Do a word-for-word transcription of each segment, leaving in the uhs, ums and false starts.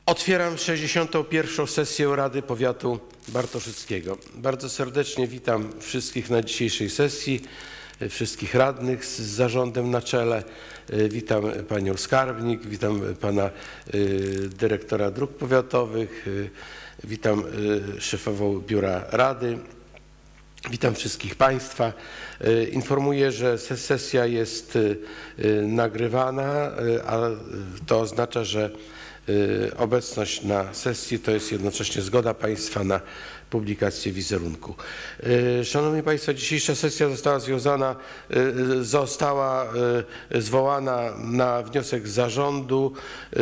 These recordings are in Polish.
Otwieram sześćdziesiątą pierwszą sesję Rady Powiatu Bartoszyckiego. Bardzo serdecznie witam wszystkich na dzisiejszej sesji, wszystkich radnych z zarządem na czele. Witam panią skarbnik, witam pana dyrektora dróg powiatowych, witam szefową biura rady. Witam wszystkich państwa. Informuję, że sesja jest nagrywana, a to oznacza, że obecność na sesji to jest jednocześnie zgoda państwa na publikację wizerunku. Szanowni państwo, dzisiejsza sesja została związana, została zwołana na wniosek zarządu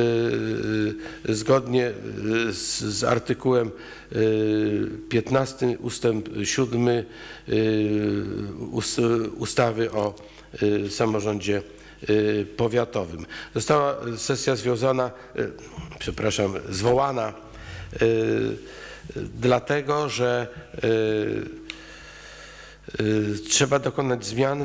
zgodnie z, z artykułem piętnastym ustęp siódmy ustawy o samorządzie powiatowym. Została sesja związana, przepraszam, zwołana dlatego, że trzeba dokonać zmian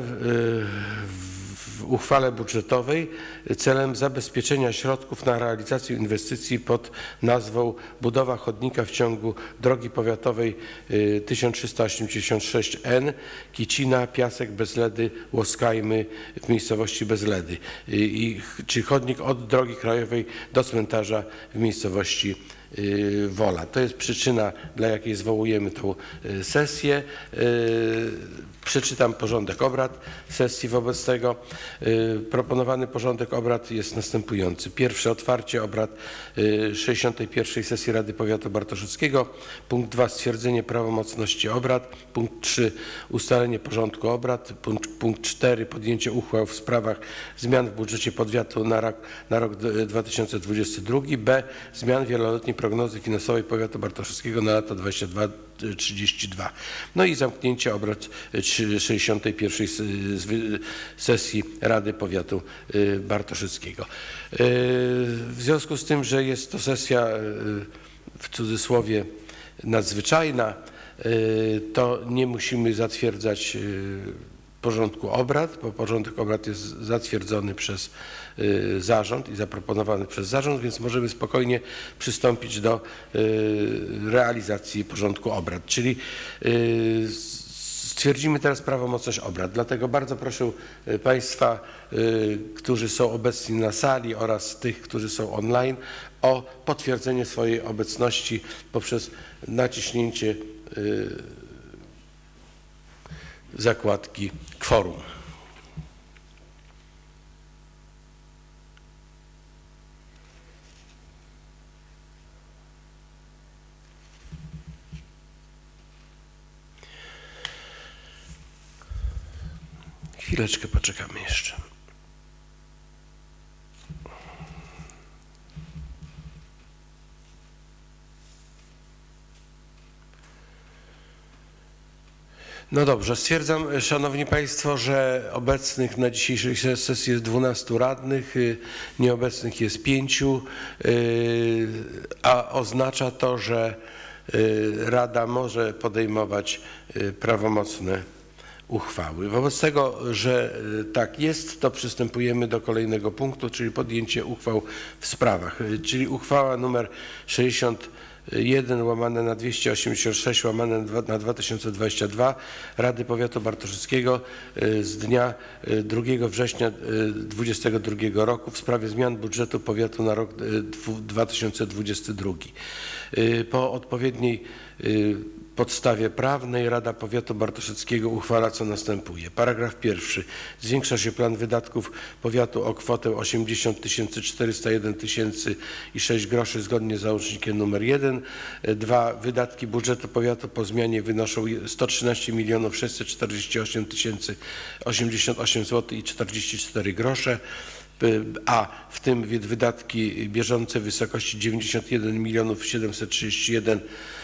w uchwale budżetowej celem zabezpieczenia środków na realizację inwestycji pod nazwą budowa chodnika w ciągu drogi powiatowej tysiąc trzysta osiemdziesiąt sześć N Kicina, Piasek, Bezledy, Łoskajmy w miejscowości Bezledy, i, czy chodnik od drogi krajowej do cmentarza w miejscowości Wola. To jest przyczyna, dla jakiej zwołujemy tą sesję. Przeczytam porządek obrad sesji wobec tego. Proponowany porządek obrad jest następujący. Pierwsze, otwarcie obrad sześćdziesiątej pierwszej sesji Rady Powiatu Bartoszyckiego. Punkt dwa, stwierdzenie prawomocności obrad. Punkt trzy, ustalenie porządku obrad. Punkt, punkt cztery, podjęcie uchwał w sprawach zmian w budżecie powiatu na rok, na rok dwa tysiące dwudziesty drugi. B, zmian wieloletniej prognozy finansowej Powiatu Bartoszyckiego na lata dwadzieścia dwa trzydzieści dwa. No i zamknięcie obrad sześćdziesiątej pierwszej sesji Rady Powiatu Bartoszyckiego. W związku z tym, że jest to sesja w cudzysłowie nadzwyczajna, to nie musimy zatwierdzać porządku obrad, bo porządek obrad jest zatwierdzony przez zarząd i zaproponowany przez zarząd, więc możemy spokojnie przystąpić do realizacji porządku obrad. Czyli stwierdzimy teraz prawomocność obrad. Dlatego bardzo proszę państwa, którzy są obecni na sali, oraz tych, którzy są online, o potwierdzenie swojej obecności poprzez naciśnięcie zakładki kworum. Chwileczkę poczekamy jeszcze. No dobrze, stwierdzam, szanowni państwo, że obecnych na dzisiejszej sesji jest dwunastu radnych, nieobecnych jest pięciu, a oznacza to, że Rada może podejmować prawomocne uchwały. Wobec tego, że tak jest, to przystępujemy do kolejnego punktu, czyli podjęcie uchwał w sprawach, czyli uchwała numer sześćdziesiąt jeden łamane na dwieście osiemdziesiąt sześć łamane na dwa tysiące dwadzieścia dwa Rady Powiatu Bartoszyckiego z dnia drugiego września dwudziestego drugiego roku w sprawie zmian budżetu powiatu na rok dwa tysiące dwudziesty drugi. Po odpowiedniej podstawie prawnej Rada Powiatu Bartoszyckiego uchwala, co następuje. Paragraf pierwszy. Zwiększa się plan wydatków powiatu o kwotę osiemdziesiąt tysięcy czterysta jeden tysięcy i sześć groszy zgodnie z załącznikiem numer jeden. Dwa. Wydatki budżetu powiatu po zmianie wynoszą sto trzynaście milionów sześćset czterdzieści osiem tysięcy osiemdziesiąt osiem złotych i czterdzieści cztery grosze. A w tym wydatki bieżące w wysokości dziewięćdziesiąt jeden milionów siedemset trzydzieści jeden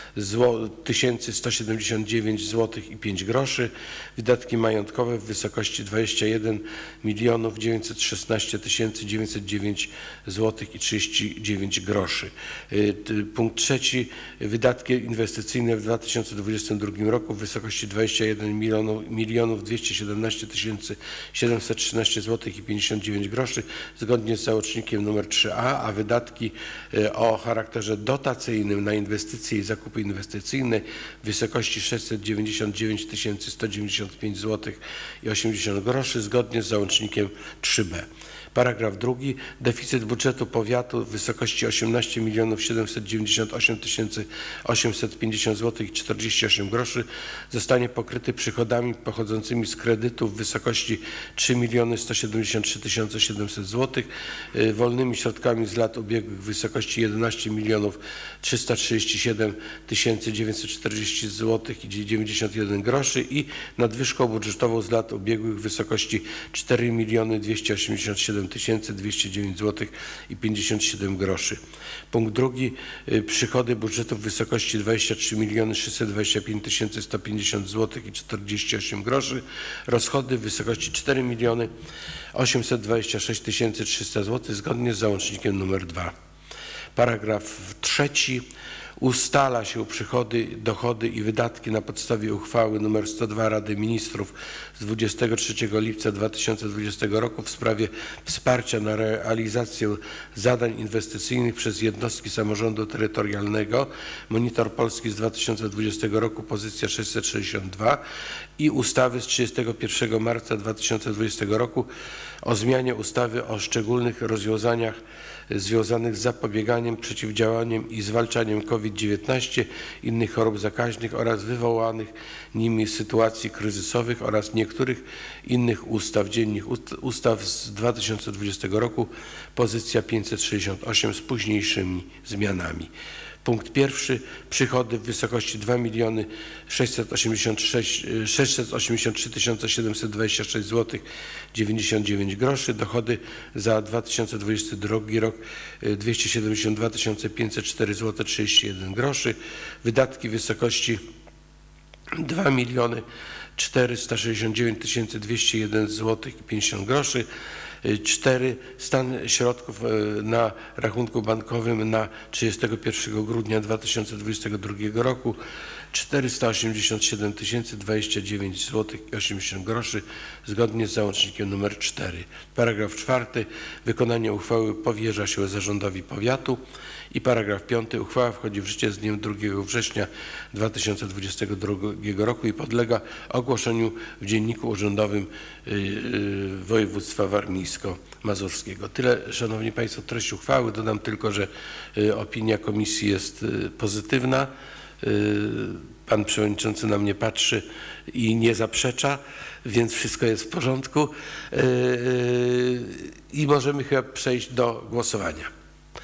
tysięcy sto siedemdziesiąt dziewięć złotych i pięć groszy, wydatki majątkowe w wysokości dwadzieścia jeden milionów dziewięćset szesnaście tysięcy dziewięćset dziewięć złotych i trzydzieści dziewięć groszy. Punkt trzeci, wydatki inwestycyjne w dwa tysiące dwudziestym drugim roku w wysokości dwadzieścia jeden milionów dwieście siedemnaście tysięcy siedemset trzynaście złotych i pięćdziesiąt dziewięć groszy zgodnie z załącznikiem nr trzy a, a wydatki o charakterze dotacyjnym na inwestycje i zakupy inwestycyjne w wysokości sześćset dziewięćdziesiąt dziewięć tysięcy sto dziewięćdziesiąt pięć złotych i osiemdziesiąt groszy zgodnie z załącznikiem trzy b. Paragraf drugi. Deficyt budżetu powiatu w wysokości osiemnaście milionów siedemset dziewięćdziesiąt osiem tysięcy osiemset pięćdziesiąt złotych i czterdzieści osiem groszy zostanie pokryty przychodami pochodzącymi z kredytu w wysokości trzy miliony sto siedemdziesiąt trzy tysiące siedemset złotych, wolnymi środkami z lat ubiegłych w wysokości jedenaście milionów trzysta trzydzieści siedem tysięcy dziewięćset czterdzieści złotych i dziewięćdziesiąt jeden groszy i nadwyżką budżetową z lat ubiegłych w wysokości cztery miliony dwieście osiemdziesiąt siedem tysięcy dwieście dziewięć złotych i pięćdziesiąt siedem groszy. Punkt drugi. Przychody budżetu w wysokości dwadzieścia trzy miliony sześćset dwadzieścia pięć tysięcy sto pięćdziesiąt złotych i czterdzieści osiem groszy. Rozchody w wysokości cztery miliony osiemset dwadzieścia sześć tysięcy trzysta złotych zgodnie z załącznikiem nr dwa. Paragraf trzeci. Ustala się przychody, dochody i wydatki na podstawie uchwały nr sto dwa Rady Ministrów z dwudziestego trzeciego lipca dwa tysiące dwudziestego roku w sprawie wsparcia na realizację zadań inwestycyjnych przez jednostki samorządu terytorialnego. Monitor Polski z dwa tysiące dwudziestego roku, pozycja sześćset sześćdziesiąt dwa i ustawy z trzydziestego pierwszego marca dwa tysiące dwudziestego roku o zmianie ustawy o szczególnych rozwiązaniach związanych z zapobieganiem, przeciwdziałaniem i zwalczaniem COVID dziewiętnaście, innych chorób zakaźnych oraz wywołanych nimi sytuacji kryzysowych oraz niektórych innych ustaw, dziennik ustaw z dwa tysiące dwudziestego roku, pozycja pięćset sześćdziesiąt osiem z późniejszymi zmianami. Punkt pierwszy. Przychody w wysokości dwa miliony sześćset osiemdziesiąt trzy tysiące siedemset dwadzieścia sześć złotych dziewięćdziesiąt dziewięć groszy. Dochody za dwa tysiące dwudziesty drugi rok dwieście siedemdziesiąt dwa tysiące pięćset cztery złote trzydzieści jeden groszy. Wydatki w wysokości dwa miliony czterysta sześćdziesiąt dziewięć tysięcy dwieście jeden złotych i pięćdziesiąt groszy. cztery. Stan środków na rachunku bankowym na trzydziestego pierwszego grudnia dwa tysiące dwudziestego drugiego roku czterysta osiemdziesiąt siedem tysięcy dwadzieścia dziewięć złotych i osiemdziesiąt groszy zgodnie z załącznikiem nr cztery. Paragraf czwarty. Wykonanie uchwały powierza się zarządowi powiatu. I paragraf piąty. Uchwała wchodzi w życie z dniem drugiego września dwa tysiące dwudziestego drugiego roku i podlega ogłoszeniu w Dzienniku Urzędowym Województwa Warmińsko-Mazurskiego. Tyle, Szanowni Państwo, treść uchwały. Dodam tylko, że opinia komisji jest pozytywna. Pan Przewodniczący na mnie patrzy i nie zaprzecza, więc wszystko jest w porządku i możemy chyba przejść do głosowania.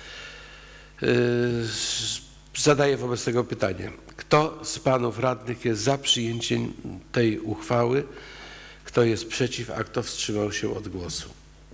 Zadaję wobec tego pytanie. Kto z panów radnych jest za przyjęciem tej uchwały? Kto jest przeciw, a kto wstrzymał się od głosu?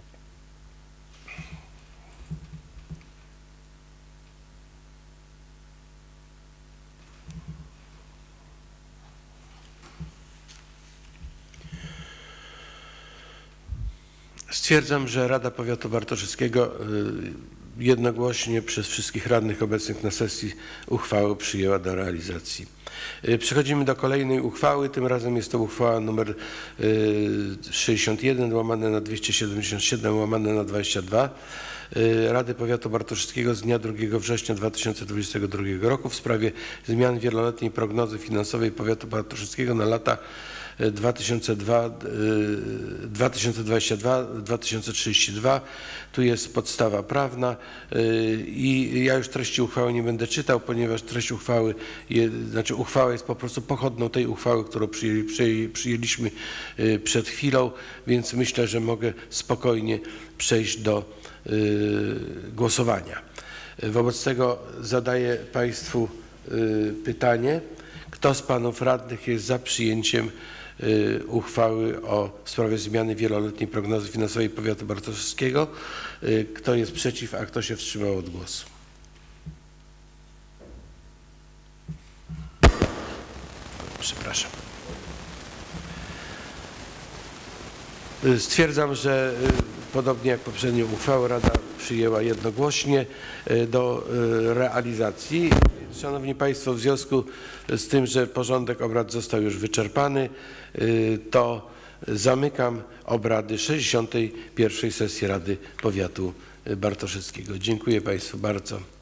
Stwierdzam, że Rada Powiatu Bartoszewskiego jednogłośnie przez wszystkich radnych obecnych na sesji uchwałę przyjęła do realizacji. Przechodzimy do kolejnej uchwały. Tym razem jest to uchwała nr sześćdziesiąt jeden łamane na dwieście siedemdziesiąt siedem łamane na dwadzieścia dwa Rady Powiatu Bartoszewskiego z dnia drugiego września dwa tysiące dwudziestego drugiego roku w sprawie zmian wieloletniej prognozy finansowej Powiatu Bartoszewskiego na lata dwa tysiące dwudziesty drugi do dwa tysiące trzydziestego drugiego. Tu jest podstawa prawna i ja już treści uchwały nie będę czytał, ponieważ treść uchwały, znaczy uchwała jest po prostu pochodną tej uchwały, którą przyjęli, przyjęli, przyjęliśmy przed chwilą, więc myślę, że mogę spokojnie przejść do głosowania. Wobec tego zadaję Państwu pytanie. Kto z panów radnych jest za przyjęciem uchwały o w sprawie zmiany wieloletniej prognozy finansowej Powiatu Bartoszewskiego? Kto jest przeciw, a kto się wstrzymał od głosu? przepraszam. Stwierdzam, że podobnie jak poprzednią uchwałę Rada przyjęła jednogłośnie do realizacji. Szanowni Państwo, w związku z tym, że porządek obrad został już wyczerpany, to zamykam obrady sześćdziesiątej pierwszej sesji Rady Powiatu Bartoszewskiego. Dziękuję Państwu bardzo.